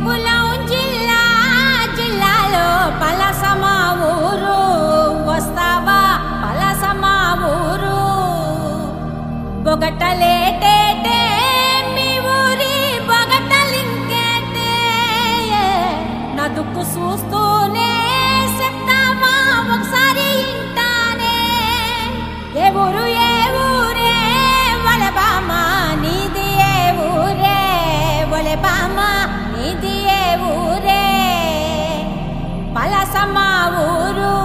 కులం జిల్లా జిల్లాలో పలసమా ఊరు వస్తావా పలసమా ఊరు బొగటలేటేటే మీ ఊరి బొగటలింకేటే నా దుక్కు చూస్తూనే చెప్తావా ఒకసారి ఇంటానే ఏ ఊరు ఏ ఊరే వలె బామ నీది ఏ ఊరే వలె బామ నీది ఏ ఊరే పలసమా ఊరు